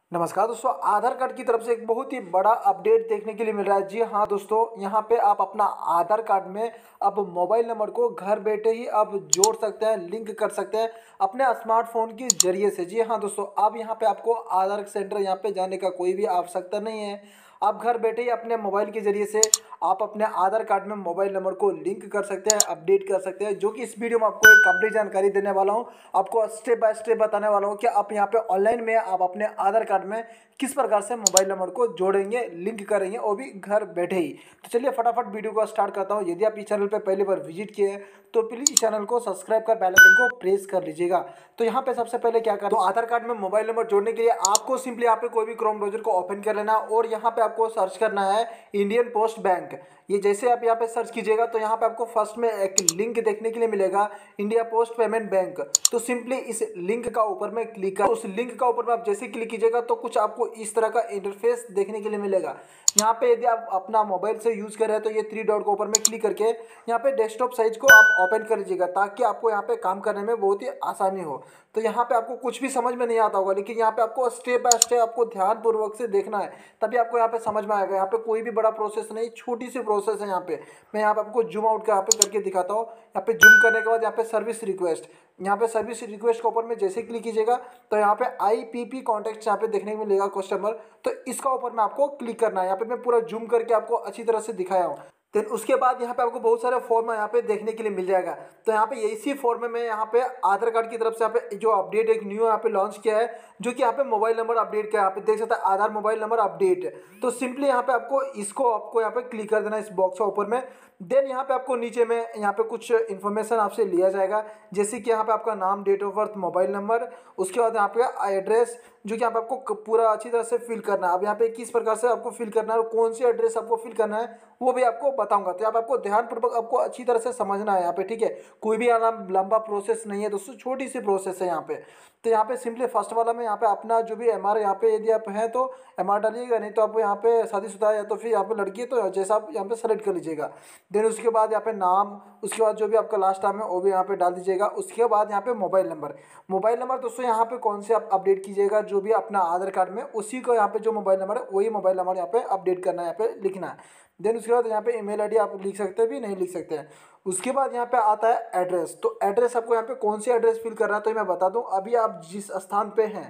नमस्कार दोस्तों, आधार कार्ड की तरफ से एक बहुत ही बड़ा अपडेट देखने के लिए मिल रहा है। जी हाँ दोस्तों, यहाँ पे आप अपना आधार कार्ड में अब मोबाइल नंबर को घर बैठे ही अब जोड़ सकते हैं, लिंक कर सकते हैं अपने स्मार्टफोन के जरिए से। जी हाँ दोस्तों, अब यहाँ पे आपको आधार सेंटर यहाँ पे जाने का कोई भी आवश्यकता नहीं है। आप घर बैठे ही अपने मोबाइल के जरिए से आप अपने आधार कार्ड में मोबाइल नंबर को लिंक कर सकते हैं, अपडेट कर सकते हैं। जो कि इस वीडियो में आपको एक कंप्लीट जानकारी देने वाला हूँ, आपको स्टेप बाय स्टेप बताने वाला हूँ कि आप यहाँ पे ऑनलाइन में आप अपने आधार कार्ड में किस प्रकार से मोबाइल नंबर को जोड़ेंगे, लिंक करेंगे, वो भी घर बैठे ही। तो चलिए फटाफट वीडियो को स्टार्ट करता हूँ। यदि आप इस चैनल पर पहली बार विजिट किए हैं तो प्लीज इस चैनल को सब्सक्राइब कर बेल आइकन को प्रेस कर लीजिएगा। तो यहाँ पे सबसे पहले क्या करना, तो आधार कार्ड में मोबाइल नंबर जोड़ने के लिए आपको सिंपली यहाँ पे कोई भी क्रोम ब्राउजर को ओपन कर लेना और यहाँ पे आपको सर्च करना है इंडियन पोस्ट बैंक। ये जैसे आप यहाँ पे सर्च कीजिएगा तो यहाँ पे आपको फर्स्ट में एक लिंक देखने के लिए मिलेगा, इंडिया पोस्ट पेमेंट बैंक। तो सिंपली इस लिंक का ऊपर में क्लिक कर, उस लिंक का ऊपर में आप जैसे क्लिक कीजिएगा तो कुछ आपको इस तरह का इंटरफेस देखने के लिए मिलेगा। यहाँ पे यदि आप अपना मोबाइल से यूज कर रहे हैं तो ये थ्री डॉट को ऊपर में क्लिक करके यहाँ पे डेस्कटॉप साइज को आप ओपन कर लीजिएगा ताकि आपको यहाँ पे काम करने में बहुत ही आसानी हो। तो यहाँ पे आपको कुछ भी समझ में नहीं आता होगा, लेकिन यहाँ पे आपको स्टेप बाय स्टेप आपको ध्यान पूर्वक से देखना है, तभी आपको यहाँ पे समझ में आएगा। यहाँ पे कोई भी बड़ा प्रोसेस नहीं, छोटी सी प्रोसेस है। यहाँ पे मैं यहाँ पे आपको जूम आउट यहाँ पे करके दिखाता हूँ। यहाँ पे जूम करने के बाद यहाँ पे सर्विस रिक्वेस्ट, यहाँ पे सर्विस रिक्वेस्ट के ऊपर में जैसे क्लिक कीजिएगा तो यहाँ पे IPP कॉन्टेक्ट यहाँ पे देखने को मिलेगा कस्टमर। तो इसका ऊपर में आपको क्लिक करना है। यहाँ पे मैं पूरा जूम करके आपको अच्छी तरह से दिखाया हूँ। देन उसके बाद यहाँ पे आपको बहुत सारे फॉर्म यहाँ पे देखने के लिए मिल जाएगा। तो यहाँ पे इसी फॉर्म में यहाँ पे आधार कार्ड की तरफ से यहाँ पे जो अपडेट एक न्यू यहाँ पे लॉन्च किया है, जो कि यहाँ पे मोबाइल नंबर अपडेट किया है। यहाँ पे देख सकते हैं आधार मोबाइल नंबर अपडेट। तो सिंपली यहाँ पे आपको यहाँ पे क्लिक कर देना इस बॉक्स के ऊपर में। देन यहाँ पे आपको नीचे में यहाँ पे कुछ इन्फॉर्मेशन आपसे लिया जाएगा, जैसे कि यहाँ पे आपका नाम, date of birth, mobile number, उसके बाद यहाँ पे एड्रेस, जो कि यहाँ पे आपको पूरा अच्छी तरह से फिल करना है। अब यहाँ पे किस प्रकार से आपको फिल करना है और कौन सी एड्रेस आपको फिल करना है वो भी आपको बताऊंगा। तो यहाँ पे आपको ध्यानपूर्वक आपको अच्छी तरह से समझना है यहाँ पे, ठीक है। कोई भी लंबा प्रोसेस नहीं है दोस्तों, छोटी सी प्रोसेस है यहाँ पे। तो यहाँ पे सिंपली फर्स्ट वाला में यहाँ पे अपना जो भी MR यहाँ पे यदि आप हैं तो MR डालिएगा, नहीं तो आप यहाँ पे शादीशुदा या तो फिर यहाँ पे लड़की है तो जैसा आप यहाँ पे सेलेक्ट कर लीजिएगा। देन उसके बाद यहाँ पे नाम, उसके बाद जो भी आपका लास्ट टाइम है वो भी यहाँ पे डाल दीजिएगा। उसके बाद यहाँ पे मोबाइल नंबर दोस्तों यहाँ पे कौन से आप अपडेट कीजिएगा, जो भी अपना आधार कार्ड में उसी को यहाँ पे जो मोबाइल नंबर है वही मोबाइल नंबर यहाँ पे अपडेट करना है, यहाँ पे लिखना है। देन उसके बाद यहाँ पे ईमेल आईडी आप लिख सकते हैं भी, नहीं लिख सकते हैं। उसके बाद यहाँ पे आता है एड्रेस। तो एड्रेस आपको यहाँ पे कौन सी एड्रेस फिल करना है तो मैं बता दूं, अभी आप जिस स्थान पे हैं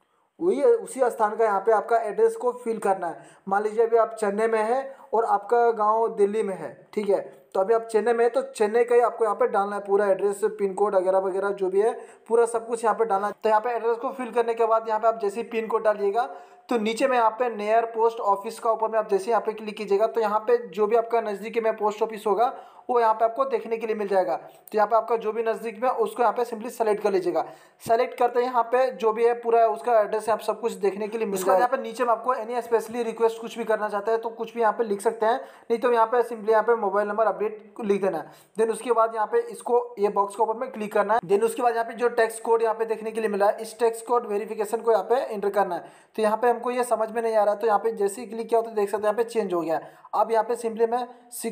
वही उसी स्थान का यहाँ पे आपका एड्रेस को फिल करना है। मान लीजिए अभी आप चेन्नई में है और आपका गांव दिल्ली में है, ठीक है। तो अभी आप चेन्नई में है तो चेन्नई का ही आपको यहाँ पे डालना है पूरा एड्रेस, पिन कोड वगैरह वगैरह जो भी है पूरा सब कुछ यहाँ पे डालना है। तो यहाँ पे एड्रेस को फिल करने के बाद यहाँ पे आप जैसे ही पिन कोड डालिएगा तो नीचे में यहाँ पे नियर पोस्ट ऑफिस का ऊपर में आप जैसे यहाँ पे क्लिक कीजिएगा तो यहाँ पे जो भी आपका नज़दीकी में पोस्ट ऑफिस होगा वो यहाँ पे आपको देखने के लिए मिल जाएगा। तो यहाँ पे आपका जो भी नज़दीक में उसको यहाँ पे सिंपली सेलेक्ट कर लीजिएगा। सेलेक्ट करते हैं यहाँ पे जो भी है पूरा उसका एड्रेस आप सब कुछ देखने के लिए मिल जाएगा। यहाँ पे नीचे में आपको एनी स्पेशली रिक्वेस्ट कुछ भी करना चाहता है तो कुछ भी यहाँ पे लिख सकते हैं, नहीं तो यहाँ पे सिंपली यहाँ पे मोबाइल नंबर अपडेट लिख देना है। देन उसके बाद यहाँ पे इसको ये बॉक्स के ऊपर में क्लिक करना है। देन उसके बाद यहाँ पे जो टेक्स्ट कोड यहाँ पे देखने के लिए मिला है, इस टेक्स्ट कोड वेरिफिकेशन को यहाँ पे एंटर करना है। तो यहाँ पे हमको ये समझ में नहीं आ रहा, तो यहाँ पे जैसे ही क्लिक किया तो देख सकते हैं यहाँ पे चेंज हो गया है। अब यहाँ पे सिंपली मैं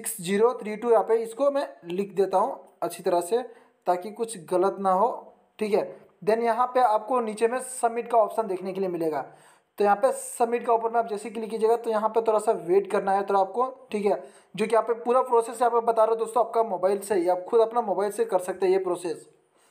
6032 यहाँ पे इसको मैं लिख देता हूँ अच्छी तरह से ताकि कुछ गलत ना हो, ठीक है। देन यहाँ पे आपको नीचे में सबमिट का ऑप्शन देखने के लिए मिलेगा। तो यहाँ पे सबमिट का ऊपर में आप जैसे क्लिक कीजिएगा तो यहाँ पे थोड़ा सा वेट करना है थोड़ा आपको, ठीक है। जो कि यहाँ पे पूरा प्रोसेस यहाँ पे बता रहा हूँ दोस्तों, आपका मोबाइल से ही आप खुद अपना मोबाइल से कर सकते हैं ये प्रोसेस,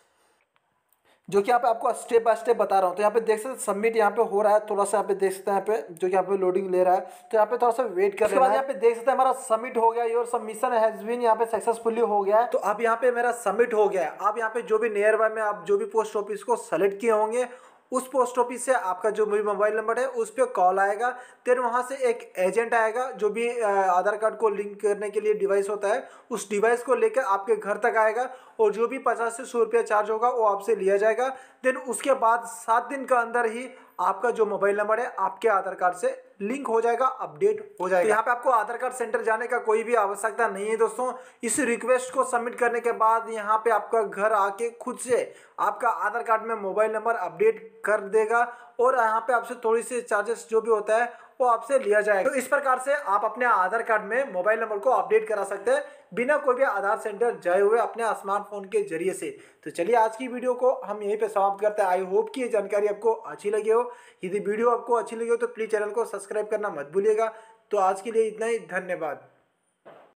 जो कि यहाँ पे आपको स्टेप बाय स्टेप बता रहा हूँ। तो यहाँ पे देख सकते हैं सबमिट यहाँ पे हो रहा है, थोड़ा सा यहाँ पे देख सकते हैं यहाँ पे जो कि यहाँ पे लोडिंग ले रहा है। तो यहाँ पे थोड़ा सा वेट कर लेना है। यहाँ पे देख सकते हैं हमारा सबमिट हो गया, योर सबमिशन हैज बीन यहाँ पे सक्सेसफुली हो गया है। तो अब यहाँ पे मेरा सबमिट हो गया है। अब यहाँ पे जो भी नियर बाय में आप जो भी पोस्ट ऑफिस को सेलेक्ट किए होंगे उस पोस्ट ऑफिस से आपका जो भी मोबाइल नंबर है उस पर कॉल आएगा। फिर वहाँ से एक एजेंट आएगा जो भी आधार कार्ड को लिंक करने के लिए डिवाइस होता है, उस डिवाइस को लेकर आपके घर तक आएगा और जो भी 50 से 100 रुपया चार्ज होगा वो आपसे लिया जाएगा। देन उसके बाद 7 दिन का अंदर ही आपका जो मोबाइल नंबर है आपके आधार कार्ड से लिंक हो जाएगा, अपडेट हो जाएगा। तो यहाँ पे आपको आधार कार्ड सेंटर जाने का कोई भी आवश्यकता नहीं है दोस्तों। इस रिक्वेस्ट को सबमिट करने के बाद यहाँ पे आपका घर आके खुद से आपका आधार कार्ड में मोबाइल नंबर अपडेट कर देगा और यहाँ पे आपसे थोड़ी सी चार्जेस जो भी होता है वो आपसे लिया जाएगा। तो इस प्रकार से आप अपने आधार कार्ड में मोबाइल नंबर को अपडेट करा सकते हैं बिना कोई भी आधार सेंटर जाए हुए अपने स्मार्टफोन के जरिए से। तो चलिए आज की वीडियो को हम यहीं पे समाप्त करते हैं। आई होप कि ये जानकारी आपको अच्छी लगी हो। यदि वीडियो आपको अच्छी लगी हो तो प्लीज़ चैनल को सब्सक्राइब करना मत भूलिएगा। तो आज के लिए इतना ही, धन्यवाद।